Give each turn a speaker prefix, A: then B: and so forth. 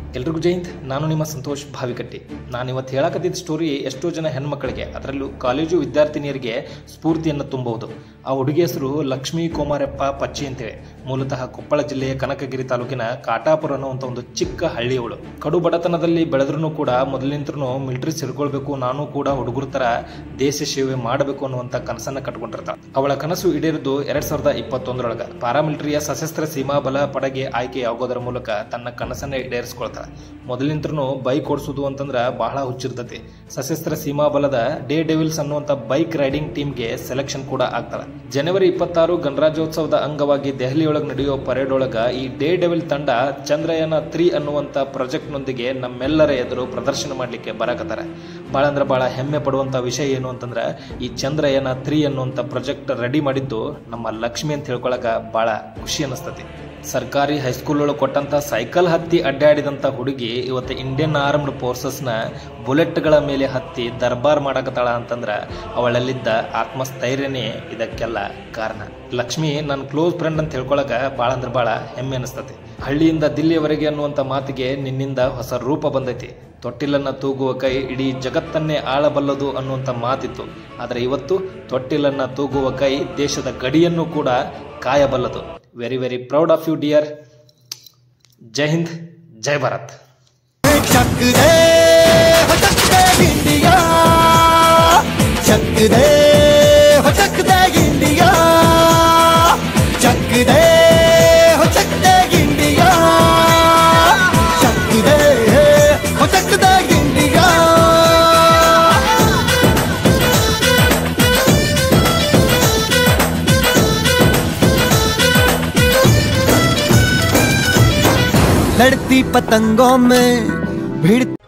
A: ಎಲ್ರಿಗೂ ಜೈ ಹಿಂದ್. ನಾನು ನಿಮ್ಮ ಸಂತೋಷ್ ಭಾವಿಕಟ್ಟಿ. ನಾನು ಇವತ್ತು ಹೇಳಕತ್ತಿದ್ದ ಸ್ಟೋರಿ ಎಷ್ಟೋ ಜನ ಹೆಣ್ಮಕ್ಳಿಗೆ, ಅದರಲ್ಲೂ ಕಾಲೇಜು ವಿದ್ಯಾರ್ಥಿನಿಯರಿಗೆ ಸ್ಫೂರ್ತಿಯನ್ನು ತುಂಬಬಹುದು. ಆ ಹುಡುಗಿ ಹೆಸರು ಲಕ್ಷ್ಮೀ ಕೋಮಾರಪ್ಪ ಪಚ್ಚಿ ಅಂತೇಳಿ. ಮೂಲತಃ ಕೊಪ್ಪಳ ಜಿಲ್ಲೆಯ ಕನಕಗಿರಿ ತಾಲೂಕಿನ ಕಾಟಾಪುರ ಅನ್ನುವಂಥ ಒಂದು ಚಿಕ್ಕ ಹಳ್ಳಿಯವಳು. ಕಡು ಬಡತನದಲ್ಲಿ ಬೆಳೆದ್ರೂ ಕೂಡ ಮೊದಲಿನಿಂತ್ರನು ಮಿಲಿಟರಿ ಸೇರ್ಕೊಳ್ಬೇಕು, ನಾನು ಕೂಡ ಹುಡುಗರ ತರ ದೇಶ ಸೇವೆ ಮಾಡಬೇಕು ಅನ್ನುವಂಥ ಕನಸನ್ನ ಕಟ್ಕೊಂಡಿರ್ತಾಳೆ. ಅವಳ ಕನಸು ಈಡೇರಿದ್ದು 2021 ಪಾರಾಮಿಲಿಟರಿಯ ಸಶಸ್ತ್ರ ಸೀಮಾ ಬಲ ಪಡೆಗೆ ಆಯ್ಕೆಯಾಗೋದರ ಮೂಲಕ ತನ್ನ ಕನಸನ್ನ ಈಡೇರಿಸಿಕೊಳ್ತಾಳೆ. ಮೊದಲಿನಿಂತ್ರನು ಬೈಕ್ ಓಡಿಸೋದು ಅಂತಂದ್ರೆ ಬಹಳ ಹುಚ್ಚಿರ್ತತಿ. ಸಶಸ್ತ್ರ ಸೀಮಾ ಬಲದ ಡೇ ಡೆವಿಲ್ಸ್ ಅನ್ನುವಂಥ ಬೈಕ್ ರೈಡಿಂಗ್ ಟೀಮ್ಗೆ ಸೆಲೆಕ್ಷನ್ ಕೂಡ ಆಗ್ತಾಳೆ. ಜನವರಿ 26 ಗಣರಾಜ್ಯೋತ್ಸವದ ಅಂಗವಾಗಿ ದೆಹಲಿಯೊಳಗೆ ನಡೆಯುವ ಪರೇಡ್ ಒಳಗ ಈ ಡೇ ಡೆವಿಲ್ ತಂಡ ಚಂದ್ರಯಾನ 3 ಅನ್ನುವಂಥ ಪ್ರಾಜೆಕ್ಟ್ ನೊಂದಿಗೆ ನಮ್ಮೆಲ್ಲರ ಎದುರು ಪ್ರದರ್ಶನ ಮಾಡ್ಲಿಕ್ಕೆ ಬರಕತ್ತಾರೆ. ಬಹಳ ಅಂದ್ರೆ ಬಹಳ ಹೆಮ್ಮೆ ಪಡುವಂತ ವಿಷಯ ಏನು ಅಂತಂದ್ರೆ, ಈ ಚಂದ್ರಯಾನ 3 ಅನ್ನುವಂಥ ಪ್ರಾಜೆಕ್ಟ್ ರೆಡಿ ಮಾಡಿದ್ದು ನಮ್ಮ ಲಕ್ಷ್ಮಿ ಅಂತ ಹೇಳ್ಕೊಳಕ ಬಹಳ ಖುಷಿ ಅನಿಸ್ತತಿ. ಸರ್ಕಾರಿ ಹೈಸ್ಕೂಲ್ ಒಳಗೆ ಕೊಟ್ಟಂತ ಸೈಕಲ್ ಹತ್ತಿ ಅಡ್ಡಾಡಿದಂತ ಹುಡುಗಿ ಇವತ್ತು ಇಂಡಿಯನ್ ಆರ್ಮ್ಡ್ ಫೋರ್ಸಸ್ನ ಬುಲೆಟ್ಗಳ ಮೇಲೆ ಹತ್ತಿ ದರ್ಬಾರ್ ಮಾಡಕತ್ತಾಳ ಅಂತಂದ್ರ ಅವಳಲ್ಲಿದ್ದ ಆತ್ಮಸ್ಥೈರ್ಯನೇ ಇದಕ್ಕೆಲ್ಲ ಕಾರಣ. ಲಕ್ಷ್ಮಿ ನನ್ನ ಕ್ಲೋಸ್ ಫ್ರೆಂಡ್ ಅಂತ ಹೇಳ್ಕೊಳಕ ಭಾಳ ಅಂದ್ರೆ ಭಾಳ ಹೆಮ್ಮೆ ಅನಿಸ್ತತಿ. ಹಳ್ಳಿಯಿಂದ ದಿಲ್ಲಿಯವರೆಗೆ ಅನ್ನುವಂಥ ಮಾತಿಗೆ ನಿನ್ನಿಂದ ಹೊಸ ರೂಪ ಬಂದೈತಿ. ತೊಟ್ಟಿಲನ್ನ ತೂಗುವ ಕೈ ಇಡೀ ಜಗತ್ತನ್ನೇ ಆಳಬಲ್ಲದು ಅನ್ನುವಂಥ ಮಾತಿತ್ತು. ಆದರೆ ಇವತ್ತು ತೊಟ್ಟಿಲನ್ನ ತೂಗುವ ಕೈ ದೇಶದ ಗಡಿಯನ್ನು ಕೂಡ ಕಾಯಬಲ್ಲದು. Very very proud of you dear. ಜೈ ಹಿಂದ್, ಜೈ ಭಾರತ್.
B: लड़ती पतंगों में भिड़